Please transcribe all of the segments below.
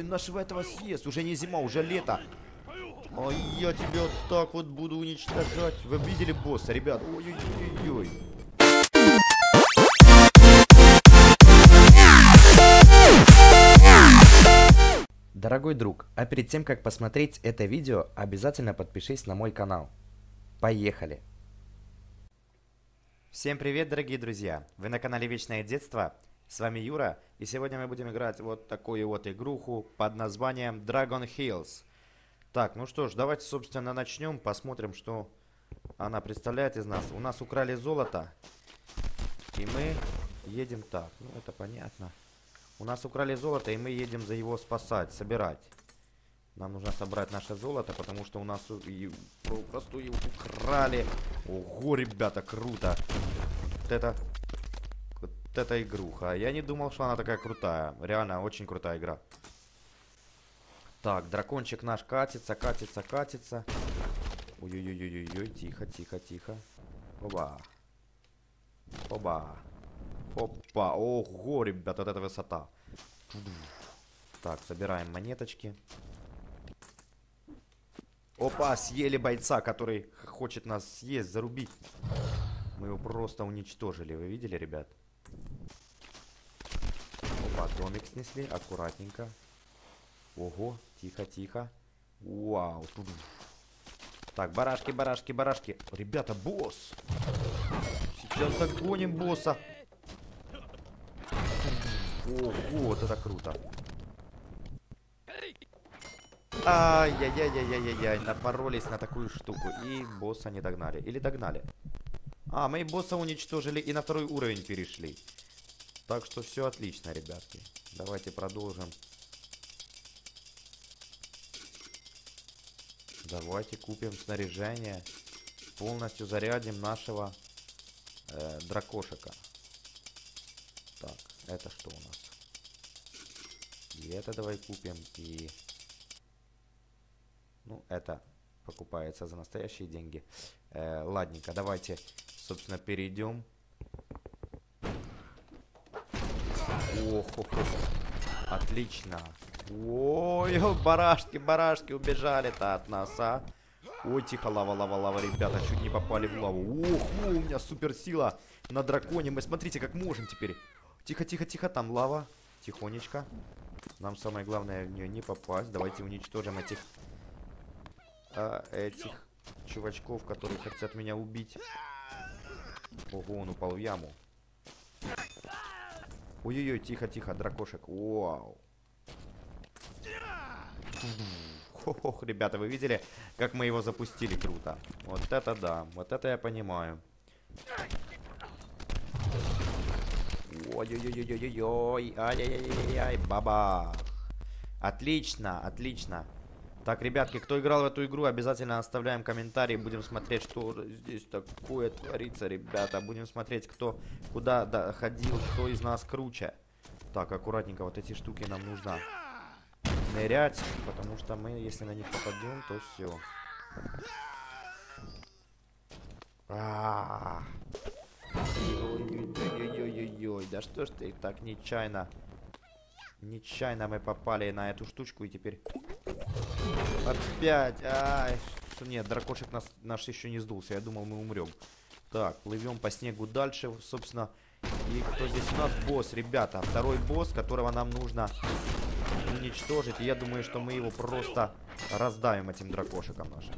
нашего этого съест. Уже не зима, уже лето. А я тебя вот так вот буду уничтожать. Вы видели босса, ребят? Ой-ой-ой-ой. Дорогой друг, а перед тем, как посмотреть это видео, обязательно подпишись на мой канал. Поехали! Всем привет, дорогие друзья! Вы на канале Вечное Детство. С вами Юра, и сегодня мы будем играть вот такую вот игруху под названием Dragon Hills. Так, ну что ж, давайте, собственно, начнем, посмотрим, что она представляет из нас. У нас украли золото, и мы едем так, ну это понятно. У нас украли золото, и мы едем за его спасать, собирать. Нам нужно собрать наше золото, потому что у нас просто его украли. Ого, ребята, круто. Вот это игруха. Я не думал, что она такая крутая. Реально, очень крутая игра. Так, дракончик наш катится, катится, катится. Ой-ой-ой-ой-ой, тихо, тихо, тихо. Оба. Оба. Опа, ого, ребят, вот эта высота. Так, собираем монеточки. Опа, съели бойца, который хочет нас съесть, зарубить. Мы его просто уничтожили, вы видели, ребят? Опа, домик снесли, аккуратненько. Ого, тихо, тихо. Вау. Так, барашки, барашки, барашки. Ребята, босс. Сейчас догоним босса. Ого, вот это круто. Ай-яй-яй-яй-яй-яй, напоролись на такую штуку. И босса не догнали. Или догнали. А, мы босса уничтожили и на второй уровень перешли. Так что все отлично, ребятки. Давайте продолжим. Давайте купим снаряжение. Полностью зарядим нашего дракошика. Так, это что у нас? И это давай купим. И... ну, это покупается за настоящие деньги. Ладненько, давайте, собственно, перейдем. Ох, отлично. Ой, барашки, барашки убежали-то от нас, а. Ой, тихо, лава, лава, лава, ребята, чуть не попали в лаву. Ох, у меня суперсила на драконе. Мы смотрите, как можем теперь. Тихо, тихо, тихо, там лава. Тихонечко. Нам самое главное в нее не попасть. Давайте уничтожим этих чувачков, которые хотят меня убить. Ого, он упал в яму. Ой-ой-ой, тихо, тихо, дракошек. Вау. Ох, ребята, вы видели, как мы его запустили круто? Вот это да, вот это я понимаю. Ой-ой-ой-ой-ой-ой, ай-яй-яй-яй-яй, баба. Отлично, отлично. Так, ребятки, кто играл в эту игру, обязательно оставляем комментарии. Будем смотреть, что здесь такое творится, ребята. Будем смотреть, кто куда ходил, кто из нас круче. Так, аккуратненько, вот эти штуки нам нужно нырять, потому что мы, если на них попадем, то все. Ой-ой-ой-ой-ой-ой, да что ж ты так нечаянно. Нечаянно мы попали на эту штучку и теперь... опять! Ай! Что нет, дракошек наш еще не сдулся. Я думал, мы умрем. Так, плывем по снегу дальше, собственно. И кто здесь у нас? Босс, ребята. Второй босс, которого нам нужно уничтожить. И я думаю, что мы его просто раздавим этим дракошиком нашим.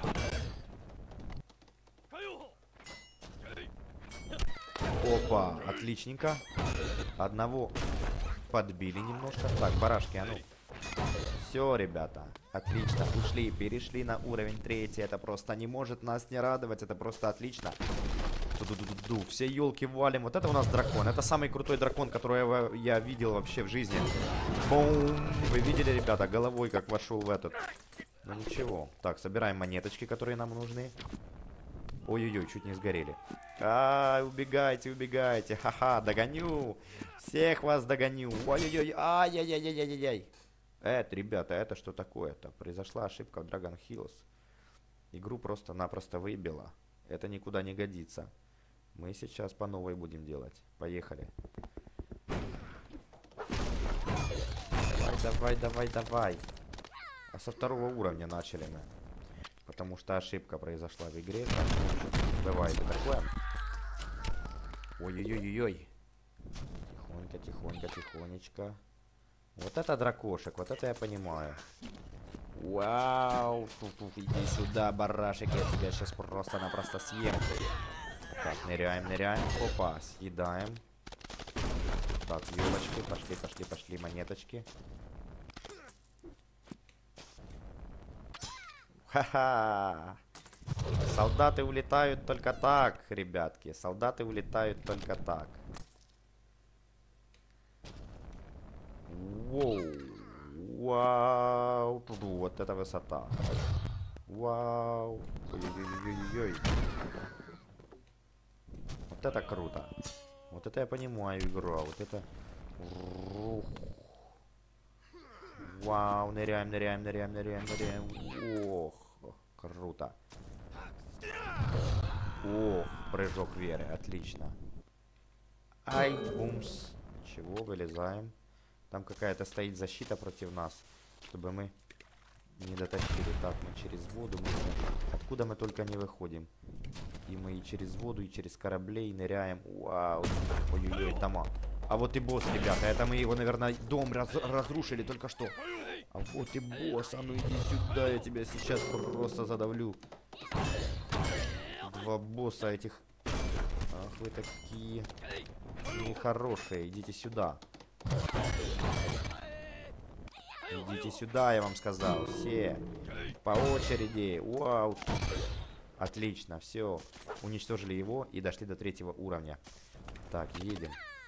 Опа, отличненько. Одного подбили немножко. Так, барашки, а ну. Все, ребята, отлично. Ушли, перешли на уровень 3. Это просто не может нас не радовать. Это просто отлично. Ду-ду-ду-ду. Все елки валим. Вот это у нас дракон. Это самый крутой дракон, который я видел вообще в жизни. Бум. Вы видели, ребята, головой как вошел в этот. Ну ничего. Так, собираем монеточки, которые нам нужны. Ой-ой-ой, чуть не сгорели. Убегайте, убегайте. Ха-ха, догоню. Всех вас догоню. Ой-ой-ой, ай-яй-яй-яй-яй-яй. Ребята, это что такое-то? Произошла ошибка в Dragon Hills. Игру просто-напросто выбила. Это никуда не годится. Мы сейчас по новой будем делать. Поехали. давай, давай, давай. А со второго уровня начали мы. Потому что ошибка произошла в игре. Так, бывает и такое. Ой-ой-ой-ой-ой. Тихонько, тихонько, тихонечко. Вот это дракошек, вот это я понимаю. Вау, иди сюда, барашек, я тебя сейчас просто-напросто съем. Так, ныряем, ныряем, опа, съедаем. Так, елочки, пошли, пошли, пошли, монеточки. Ха-ха! Солдаты улетают только так, ребятки, солдаты улетают только так. Воу! Вау! Вот это высота. Вау! Ой-ой-ой-ой-ой. Вот это круто. Вот это я понимаю игру, а вот это... Вау, ныряем, ныряем, ныряем, ныряем, ныряем. Ох, круто. Ох, прыжок веры, отлично. Ай, бумс. Чего, вылезаем. Там какая-то стоит защита против нас, чтобы мы не дотащили. Так, мы через воду, откуда мы только не выходим. И мы и через воду, и через кораблей ныряем. Вау, ой-ой-ой, дома. А вот и босс, ребята, это мы его, наверное, дом разрушили только что. А вот и босс, а ну иди сюда, я тебя сейчас просто задавлю. Два босса этих. Ах, вы такие нехорошие, идите сюда. Идите сюда, я вам сказал. Все. По очереди. Вау. Отлично, все. Уничтожили его и дошли до 3-го уровня. Так, едем.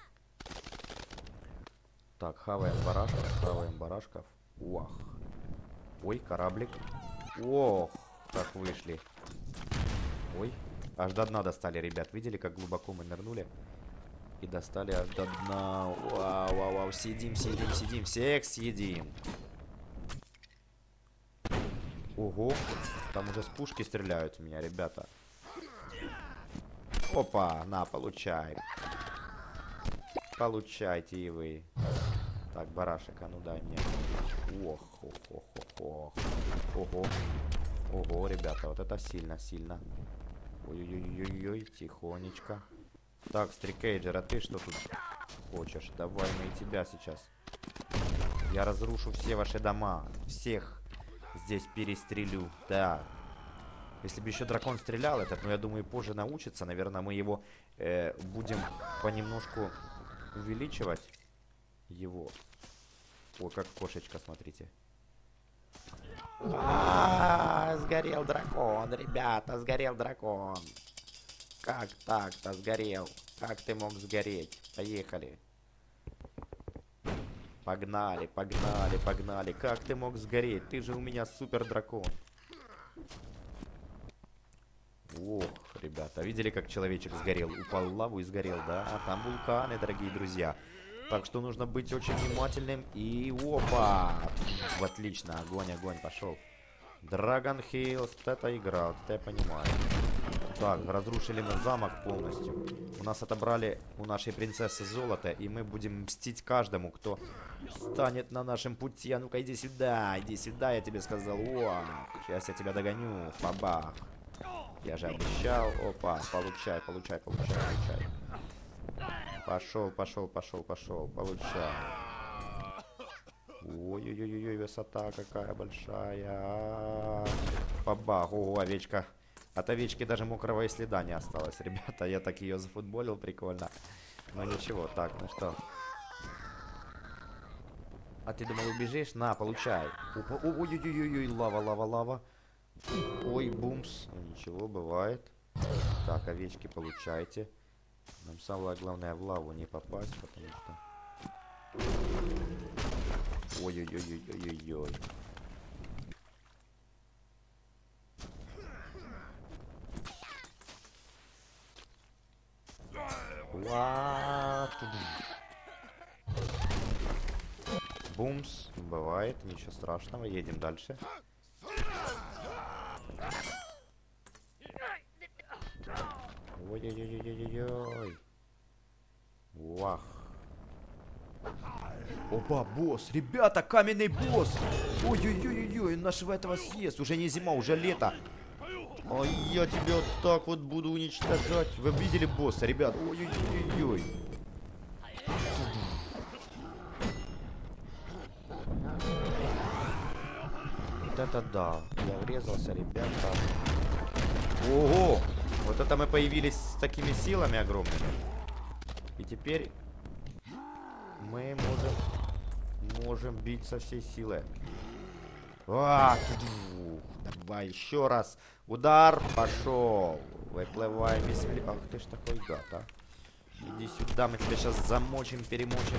Так, хаваем барашков, хаваем барашков. Уах. Ой, кораблик. Ох, как вышли. Ой, аж до дна достали, ребят. Видели, как глубоко мы нырнули? И достали аж до дна. Вау, вау, вау. Съедим, съедим, съедим. Всех съедим. Ого. Там уже с пушки стреляют в меня, ребята. Опа, на, получай. Получайте и вы. Так, барашек, а ну дай мне. Ох, ох, ох, ох, ох. Ого. Ого, ребята, вот это сильно, сильно. Ой-ой-ой-ой-ой, тихонечко. Так, стрикейджер, а ты что тут хочешь? Давай мы и тебя сейчас. Я разрушу все ваши дома. Всех здесь перестрелю. Да. Если бы еще дракон стрелял этот, но я думаю, позже научится. Наверное, мы его будем понемножку увеличивать. Его. О, как кошечка, смотрите. Сгорел дракон, ребята, сгорел дракон. Как так-то сгорел? Как ты мог сгореть? Поехали. Погнали, погнали, погнали. Как ты мог сгореть? Ты же у меня супер дракон. Ох, ребята, видели, как человечек сгорел? Упал в лаву и сгорел, да? А там вулканы, дорогие друзья. Так что нужно быть очень внимательным. И опа! Отлично, огонь, огонь, пошел. Dragon Hills, это игра, вот это я понимаю. Так, разрушили мы замок полностью. У нас отобрали у нашей принцессы золото, и мы будем мстить каждому, кто станет на нашем пути. А ну-ка, иди сюда, я тебе сказал. О, сейчас я тебя догоню, бабах. Я же обещал. Опа, получай, получай, получай, получай. Пошел, пошел, пошел, пошел, получай. Ой-ой-ой-ой, высота какая большая. Бабах, о, овечка. От овечки даже мокрого и следа не осталось, ребята. Я так ее зафутболил, прикольно. Но ничего, так, ну что. А ты думал, убежишь? На, получай. Ой-ой-ой-ой, лава, лава, лава. Ой, бумс. Ну, ничего, бывает. Так, овечки, получайте. Нам самое главное в лаву не попасть, потому что... Ой-ой-ой-ой-ой-ой. Бумс. Бывает, ничего страшного. Едем дальше. Ой-ой-ой-ой-ой-ой. Вах. Опа, босс. Ребята, каменный босс. Ой-ой-ой-ой, нашего этого съест. Уже не зима, уже лето. А я тебя вот так вот буду уничтожать. Вы видели босса, ребят? Ой-ой-ой-ой. Вот это да. Я врезался, ребята. Ого! Вот это мы появились с такими силами огромными. И теперь мы можем бить со всей силы. Давай еще раз. Удар. Пошел. Выплываем из земли. Ах ты ж такой гад, а. Иди сюда, мы тебя сейчас замочим, перемочим.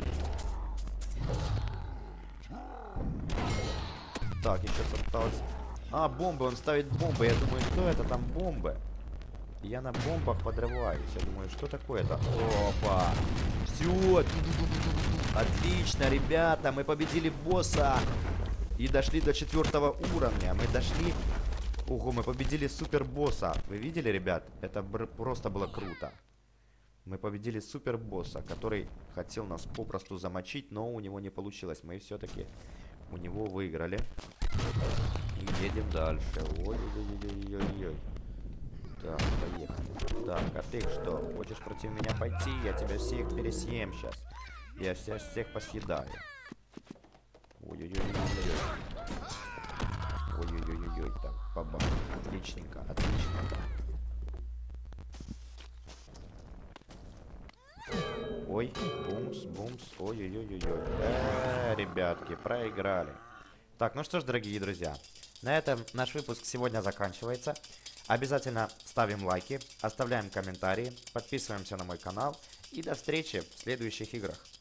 Так, еще осталось. А, бомбы, он ставит бомбы. Я думаю, что это там бомбы? Я на бомбах подрываюсь. Я думаю, что такое-то? Опа. Все. Отлично, ребята. Мы победили босса. И дошли до 4-го уровня. Мы дошли... Ого, мы победили супер босса. Вы видели, ребят? Это просто было круто. Мы победили супер босса, который хотел нас попросту замочить, но у него не получилось. Мы все-таки у него выиграли. И едем дальше. Ой-ой-ой-ой-ой-ой. Так, поехали. Так, а ты что? Хочешь против меня пойти? Я тебя всех пересъем сейчас. Я всех посъедаю. Ой-ой-ой-ой-ой. Ой-ой-ой-ой. Так, баба. Отличненько, отличненько. Ой, бумс, бумс. Ой-ой-ой-ой-ой. Ребятки, проиграли. Так, ну что ж, дорогие друзья. На этом наш выпуск сегодня заканчивается. Обязательно ставим лайки, оставляем комментарии, подписываемся на мой канал. И до встречи в следующих играх.